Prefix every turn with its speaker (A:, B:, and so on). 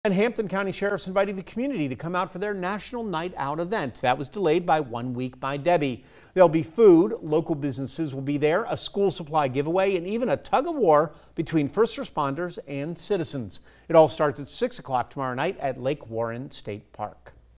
A: And Hampton County Sheriff's inviting the community to come out for their National Night Out event. That was delayed by 1 week by Debbie. There'll be food, local businesses will be there, a school supply giveaway, and even a tug of war between first responders and citizens. It all starts at 6 o'clock tomorrow night at Lake Warren State Park.